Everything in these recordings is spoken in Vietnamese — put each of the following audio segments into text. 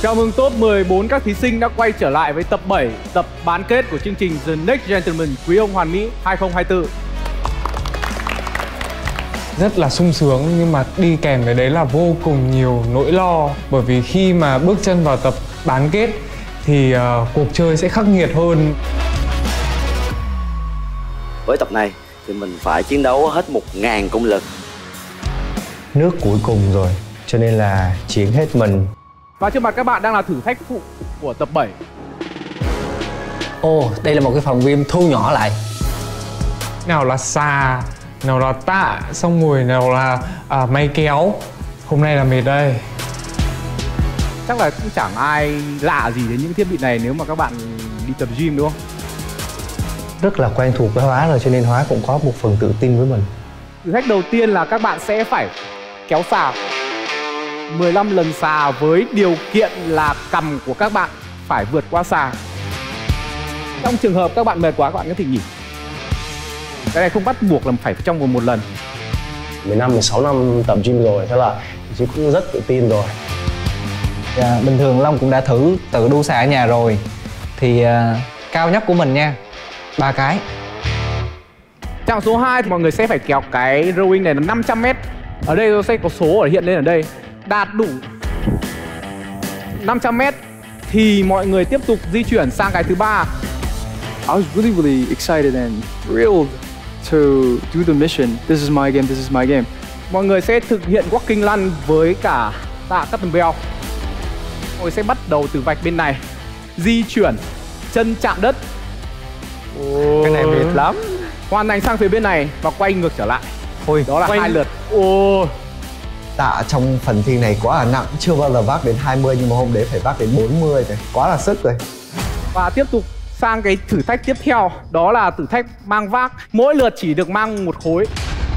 Chào mừng top 14 các thí sinh đã quay trở lại với tập 7, tập bán kết của chương trình The Next Gentleman Quý ông Hoàn Mỹ 2024. Rất là sung sướng nhưng mà đi kèm với đấy là vô cùng nhiều nỗi lo. Bởi vì khi mà bước chân vào tập bán kết thì cuộc chơi sẽ khắc nghiệt hơn. Với tập này thì mình phải chiến đấu hết 1000 công lực. Nước cuối cùng rồi, cho nên là chiến hết mình. Và trước mặt các bạn đang là thử thách phụ của tập 7. Ồ, đây là một cái phòng game thu nhỏ lại. Nào là xà, nào là tạ, xong rồi nào là máy kéo. Hôm nay là mệt đây. Chắc là cũng chẳng ai lạ gì đến những thiết bị này nếu mà các bạn đi tập gym đúng không? Rất là quen thuộc với Hóa rồi cho nên Hóa cũng có một phần tự tin với mình. Thử thách đầu tiên là các bạn sẽ phải kéo xà 15 lần xà với điều kiện là cằm của các bạn phải vượt qua xà. Trong trường hợp các bạn mệt quá các bạn có thể nghỉ. Cái này không bắt buộc là phải trong vòng một lần. 16 năm tập gym rồi, thế là chị cũng rất tự tin rồi. Bình thường Long cũng đã thử tự đu xà ở nhà rồi. Thì cao nhất của mình nha, 3 cái. Chặng số 2 thì mọi người sẽ phải kéo cái rowing này là 500m. Ở đây nó sẽ có số ở hiện lên ở đây. Đạt đủ 500m thì mọi người tiếp tục di chuyển sang cái thứ 3. I was really excited and thrilled to do the mission. This is my game, this is my game. Mọi người sẽ thực hiện walking lăn với cả tạ kettlebell. Mọi người sẽ bắt đầu từ vạch bên này, di chuyển, chân chạm đất. Cái này mệt lắm. Hoàn thành sang phía bên này và quay ngược trở lại. Ôi, đó là 2 lượt. Tạ trong phần thi này quá là nặng, chưa bao giờ vác đến 20 nhưng mà hôm đấy phải vác đến 40 rồi, quá là sức rồi. Và tiếp tục sang cái thử thách tiếp theo, đó là thử thách mang vác. Mỗi lượt chỉ được mang một khối.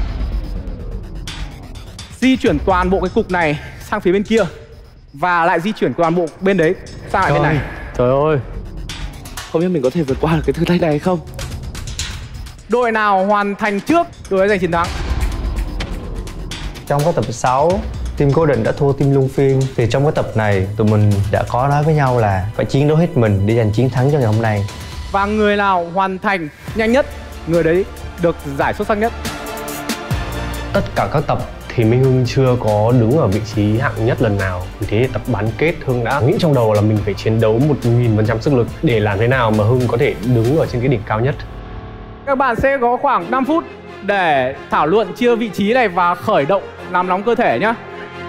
Di chuyển toàn bộ cái cục này sang phía bên kia và lại di chuyển toàn bộ bên đấy sang lại bên này. Trời ơi, không biết mình có thể vượt qua được cái thử thách này hay không. Đội nào hoàn thành trước, đội ấy giành chiến thắng. Trong cái tập 6, team cố định đã thua team luân phiên. Thì trong cái tập này, tụi mình đã có nói với nhau là phải chiến đấu hết mình để giành chiến thắng cho ngày hôm nay. Và người nào hoàn thành nhanh nhất, người đấy được giải xuất sắc nhất. Tất cả các tập thì Minh Hưng chưa có đứng ở vị trí hạng nhất lần nào. Vì thế tập bán kết Hưng đã nghĩ trong đầu là mình phải chiến đấu 1000% sức lực để làm thế nào mà Hưng có thể đứng ở trên cái đỉnh cao nhất. Các bạn sẽ có khoảng 5 phút để thảo luận chia vị trí này và khởi động làm nóng cơ thể nhá.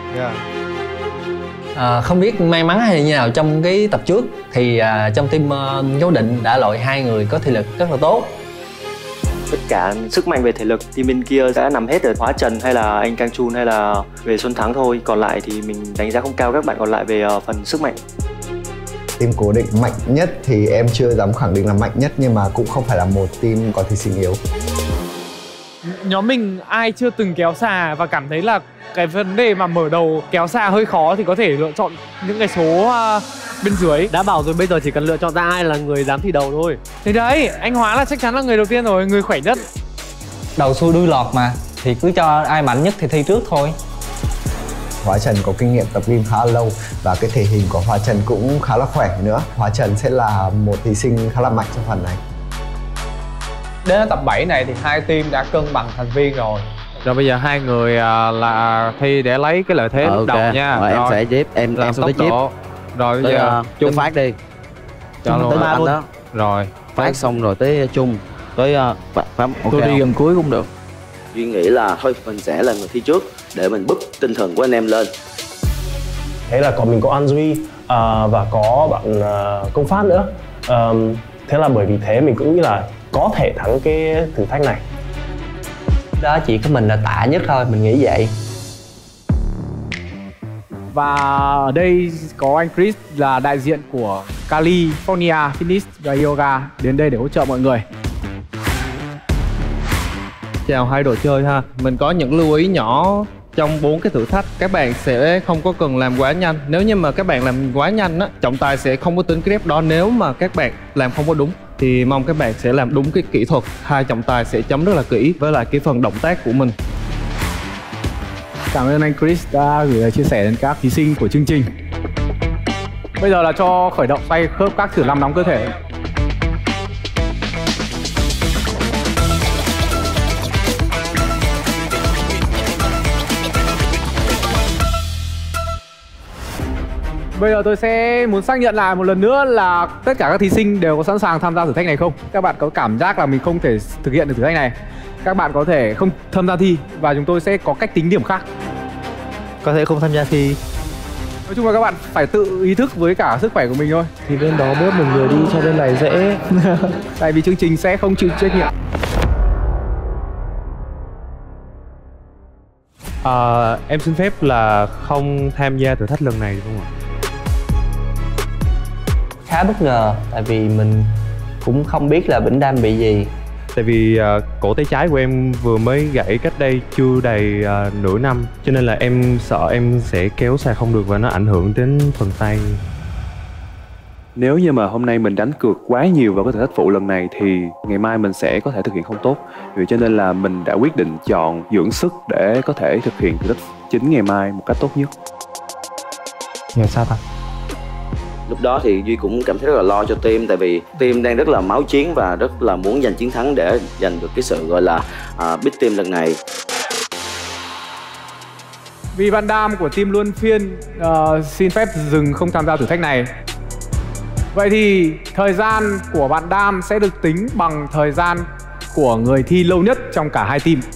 Không biết may mắn hay như nào trong cái tập trước thì trong team Cố Định đã loại 2 người có thể lực rất là tốt. Tất cả sức mạnh về thể lực thì bên kia sẽ nằm hết ở Hóa Trần hay là anh Cang Chun hay là về Xuân Thắng thôi. Còn lại thì mình đánh giá không cao các bạn còn lại về phần sức mạnh. Team cố định mạnh nhất thì em chưa dám khẳng định là mạnh nhất, nhưng mà cũng không phải là một team có thí sinh yếu. Nhóm mình ai chưa từng kéo xà và cảm thấy là cái vấn đề mà mở đầu kéo xà hơi khó thì có thể lựa chọn những cái số bên dưới. Đã bảo rồi, bây giờ chỉ cần lựa chọn ra ai là người dám thi đầu thôi. Thế đấy, anh Hóa là chắc chắn là người đầu tiên rồi, người khỏe nhất. Đầu xuôi đuôi lọt mà, thì cứ cho ai mạnh nhất thì thi trước thôi. Hóa Trần có kinh nghiệm tập gym khá lâu và cái thể hình của Hóa Trần cũng khá là khỏe nữa. Hóa Trần sẽ là một thí sinh khá là mạnh trong phần này. Đến tập 7 này thì hai team đã cân bằng thành viên rồi. Rồi bây giờ hai người là thi để lấy cái lợi thế lúc đầu nha. Rồi, em sẽ chip, em sẽ tới chip. Rồi bây giờ chung phát đi. Cho luôn tới 3 luôn đó. Rồi Phát xong rồi tới chung, tới Pháp. Tôi đi gần cuối cũng được. Duy nghĩ là thôi mình sẽ là người thi trước để mình búp tinh thần của anh em lên. Thế là còn mình có An Duy và có bạn Công Phát nữa. Thế là bởi vì thế mình cũng nghĩ là có thể thắng cái thử thách này. Đó chỉ có mình là tạ nhất thôi, mình nghĩ vậy. Và ở đây có anh Chris là đại diện của California Fitness và Yoga đến đây để hỗ trợ mọi người. Chào hai đội chơi ha. Mình có những lưu ý nhỏ trong 4 cái thử thách. Các bạn sẽ không có cần làm quá nhanh. Nếu như mà các bạn làm quá nhanh á, trọng tài sẽ không có tính cái rep đó. Nếu mà các bạn làm không có đúng thì mong các bạn sẽ làm đúng cái kỹ thuật. Hai trọng tài sẽ chấm rất là kỹ với lại cái phần động tác của mình. Cảm ơn anh Chris đã gửi lời chia sẻ đến các thí sinh của chương trình. Bây giờ là cho khởi động xoay khớp các thử làm nóng cơ thể. Bây giờ tôi sẽ muốn xác nhận lại một lần nữa là tất cả các thí sinh đều có sẵn sàng tham gia thử thách này không? Các bạn có cảm giác là mình không thể thực hiện được thử thách này, các bạn có thể không tham gia thi và chúng tôi sẽ có cách tính điểm khác. Có thể không tham gia thi. Nói chung là các bạn phải tự ý thức với cả sức khỏe của mình thôi. Thì bên đó bớt một người đi cho bên này dễ. Tại vì chương trình sẽ không chịu trách nhiệm. Em xin phép là không tham gia thử thách lần này được không ạ? Khá bất ngờ, tại vì mình cũng không biết là Bỉnh Đam bị gì. Tại vì cổ tay trái của em vừa mới gãy cách đây chưa đầy nửa năm, cho nên là em sợ em sẽ kéo xà không được và nó ảnh hưởng đến phần tay. Nếu như mà hôm nay mình đánh cược quá nhiều vào cái thử thách phụ lần này thì ngày mai mình sẽ có thể thực hiện không tốt. Vì cho nên là mình đã quyết định chọn dưỡng sức để có thể thực hiện thử thách chính ngày mai một cách tốt nhất. Hiểu sao ta? Lúc đó thì Duy cũng cảm thấy rất là lo cho team, tại vì team đang rất là máu chiến và rất là muốn giành chiến thắng để giành được cái sự gọi là big team lần này. Vì bạn Đam của team Luân Phiên xin phép dừng không tham gia thử thách này. Vậy thì thời gian của bạn Đam sẽ được tính bằng thời gian của người thi lâu nhất trong cả hai team.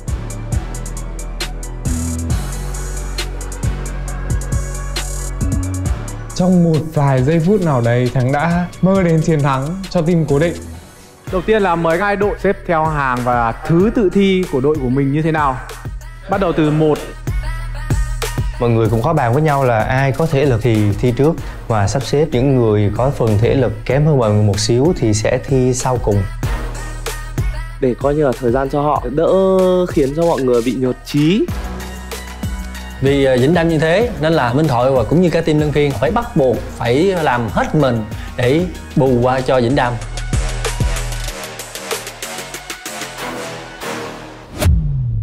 Trong một vài giây phút nào đấy, Thắng đã mơ đến chiến thắng cho team cố định. Đầu tiên là mời hai đội xếp theo hàng và thứ tự thi của đội của mình như thế nào. Bắt đầu từ 1. Mọi người cũng có bàn với nhau là ai có thể lực thì thi trước, và sắp xếp những người có phần thể lực kém hơn mọi người một xíu thì sẽ thi sau cùng. Để coi như là thời gian cho họ đỡ khiến cho mọi người bị nhột chí. Vì Vĩnh Đam như thế nên là Minh Thoại và cũng như cả team Luân Phiên phải bắt buộc phải làm hết mình để bù qua cho Vĩnh Đam.